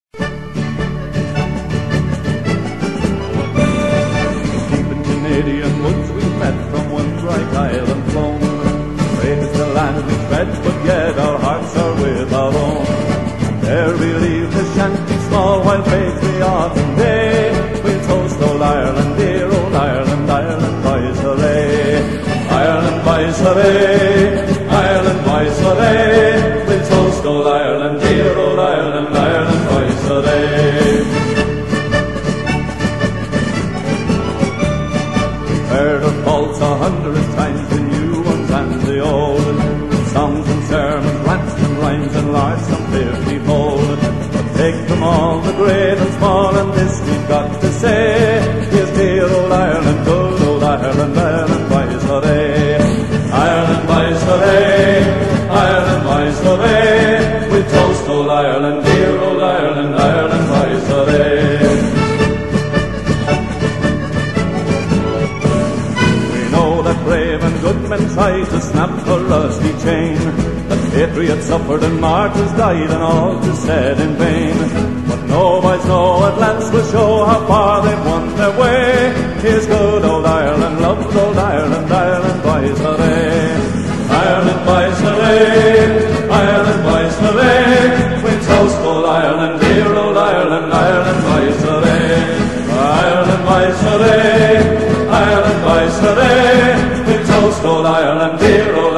Deep in Canadian woods we met from one bright island flown. Great is the land we tread, but yet our hearts are with our own. There we leave the shanty small while fades the autumn day. We'll toast old Ireland, dear old Ireland, Ireland boys hooray. Ireland boys hooray, Ireland boys hooray. We'll toast old Ireland, dear old Ireland, Ireland boys hooray. We've heard of faults 100 times, the new ones and the old. Songs and sermons, rants and rhymes, enlarged some 50-fold. But take them all, the great and small, and this we've got to say. Here's dear old Ireland, good old Ireland, Ireland boys hooray. Ireland boys hooray, Ireland boys hooray. We toast old Ireland, dear old Ireland, Ireland boys hooray. We know that brave and good men try to snap the rusty chain, that patriots suffered and martyrs died and all to said in vain. But no boys know at last will show how far they've won their way. Here's good old Ireland, loved old Ireland, Ireland boys hooray. Ireland boys hooray, Ireland boys hooray. We toast old Ireland, dear old Ireland, Ireland boys hooray. Ireland boys hooray, Ireland boys hooray. We toast old Ireland, dear old